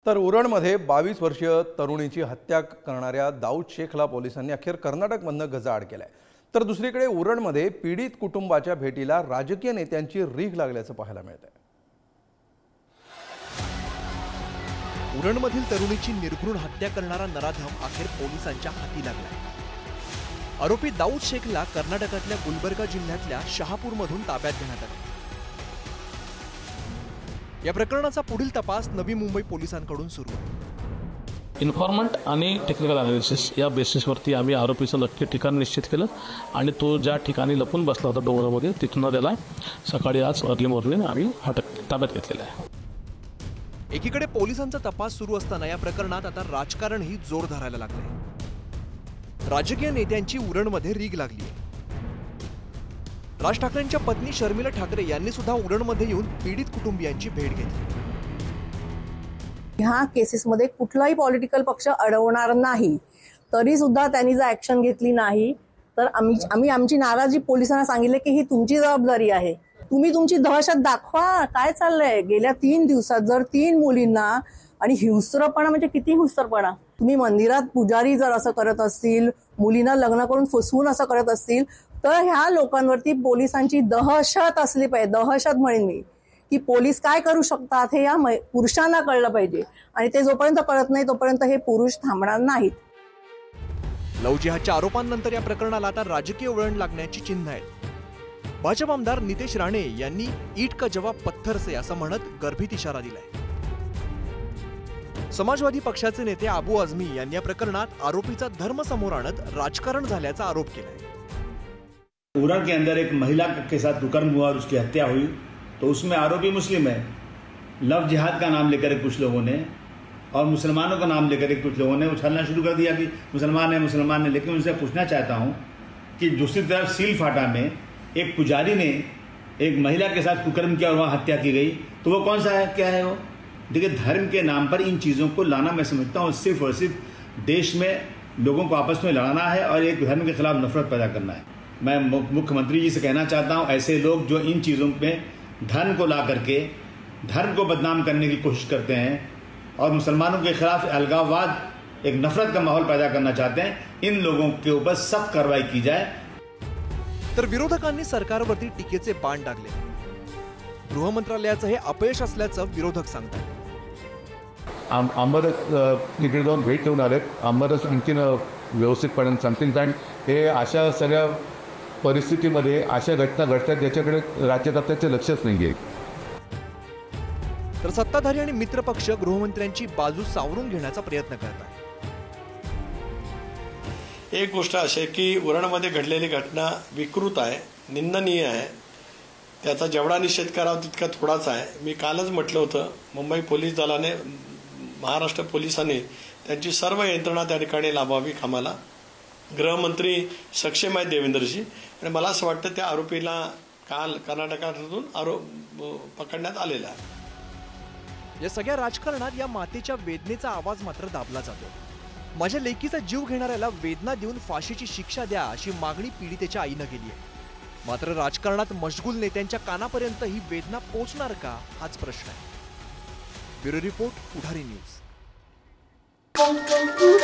तर उरणमध्ये 22 वर्षीय तरुणीची हत्या करणाऱ्या दाऊद शेखला पोलिसांनी अखेर कर्नाटकमधनं गजाआड केलाय। तर दुसरीकडे उरणमध्ये पीडित कुटुंबाच्या भेटीला राजकीय नेत्यांची रीघ लागल्याचं पाहायला मिळतंय। उरणमधील तरुणीची निर्घृण हत्या करणारा नराधम अखेर पोलिसांच्या हाती लागलाय। आरोपी दाऊद शेखला कर्नाटकातल्या गुलबर्गा जिल्ह्यातल्या शहापूरमधून ताब्यात घेण्यात आले। या प्रकरणाचा पुढील तपास नवी मुंबई पोलिसांकडून सुरू आहे। इन्फॉर्मंट आणि टेक्निकल अनालिसिस या बेसिसवरती आम्ही आरोपीचं नक्की ठिकाण निश्चित केलं आणि तो ज्या ठिकाणी लपून बसला होता डोंगरामध्ये तिथून त्याला सकाळी आज अर्ली मॉर्निंग आम्ही ताब्यात घेतलेला आहे। एकीकडे पोलिसांचा तपास सुरू असताना या प्रकरणात आता राजकारणही जोर धरायला लागलंय। राजकीय नेत्यांची उरणमध्ये रीघ लागली आहे। राज ठाकरेंच्या पत्नी शर्मिला ठाकरे यांनी सुद्धा उरणमध्ये येऊन पीडित कुटुंबियांची भेट घेतली। ह्या केसेसमध्ये कुठलाही पॉलिटिकल पक्ष अडवणार नाही, तरी सुद्धा त्यांनी जर ऍक्शन घेतली नाही तर आम्ही आमची नाराजी पोलिसांना सांगितले की ही तुमची जबाबदारी आहे। तुम्ही तुमची दहशत दाखवा। काय चाललंय गेल्या 3 दिवसात जर 3 मुलींना आणि हिंस्त्रपणा म्हणजे किती हिंस्त्रपणा, तुम्ही मंदिरात पुजारी जर असं करत असतील, मुलींना लग्न करून फसवून असं करत असतील तर ह्या लोकांवरती पोलिसांची दहशत असली पाहिजे। दहशत म्हणेन मी की पोलीस काय करू शकतात हे या पुरुषांना कळलं पाहिजे आणि ते जोपर्यंत कळत नाही तोपर्यंत हे पुरुष थांबणार नाहीत। लव्ह जिहादच्या आरोपांनंतर या प्रकरणाला आता राजकीय वळण लागण्याची चिन्ह आहेत। भाजप आमदार नितेश राणे यांनी ईट का जवाब पत्थर से असं म्हणत गर्भित इशारा दिलाय। समाजवादी पक्षाचे नेते अबू आझमी यांनी या प्रकरणात आरोपीचा धर्म समोर आणत राजकारण झाल्याचा आरोप केलाय। उरण के अंदर एक महिला के साथ दुष्कर्म हुआ और उसकी हत्या हुई, तो उसमें आरोपी मुस्लिम है। लव जिहाद का नाम लेकर कुछ लोगों ने और मुसलमानों का नाम लेकर कुछ लोगों ने उछलना शुरू कर दिया कि मुसलमान है। लेकिन उनसे पूछना चाहता हूं कि दूसरी तरफ सील फाटा में एक पुजारी ने एक महिला के साथ कुकर्म किया और वहां हत्या की गई, तो वो कौन सा है, क्या है वो? देखिए, धर्म के नाम पर इन चीज़ों को लाना मैं समझता हूँ सिर्फ और सिर्फ देश में लोगों को आपस में लड़ाना है और एक धर्म के खिलाफ नफरत पैदा करना है। मैं मुख्यमंत्री जी से कहना चाहता हूँ, ऐसे लोग जो इन चीज़ों में धर्म को ला करके धर्म को बदनाम करने की कोशिश करते हैं और मुसलमानों के खिलाफ अलगाववाद, एक नफरत का माहौल पैदा करना चाहते हैं, इन लोगों के ऊपर सख्त कार्रवाई की जाए। तर विरोधकांनी सरकारवरती टीकेचे बाण डागले। गृह मंत्रालयाचं हे अपयश असल्याचं विरोधक सांगतात। आंबरस तिकडे जाऊन भेट घेऊन आलेत। आंबरस आणखीन व्यवस्थितपणे सांगतील, कारण हे अशा सगळ्या परिस्थितीमध्ये अशा घटना घडतात ज्याच्याकडे राज्यकर्त्याचे लक्षच नाही आहे। तर सत्ताधारी आणि मित्रपक्ष गृहमंत्र्यांची बाजू सावरून घेण्याचा प्रयत्न करतात। एक गोष्ट अशी आहे की उरणमध्ये घडलेली घटना विकृत आहे, निंदनीय आहे। त्याचा जेवढा निषेध करावा तितका थोडाच आहे। मी कालच म्हटलं होतं, मुंबई पोलीस दलाने, महाराष्ट्र पोलिसांनी त्यांची सर्व यंत्रणा त्या ठिकाणी लावावी कामाला। गृहमंत्री सक्षम आहेत देवेंद्रजी, आणि मला असं वाटतं त्या आरोपीला काल कर्नाटकातून पकडण्यात आलेला आहे। या सगळ्या राजकारणात या मातेच्या वेदनेचा आवाज मात्र दाबला जातो। माझ्या लेकीचा जीव घेणाऱ्याला वेदना देऊन फाशीची शिक्षा द्या अशी मागणी पीडितेच्या आईनं केली आहे। मात्र राजकारणात मशगूल नेत्यांच्या कानापर्यंत ही वेदना पोहोचणार का हाच प्रश्न आहे। Bureau report, Pudhari news.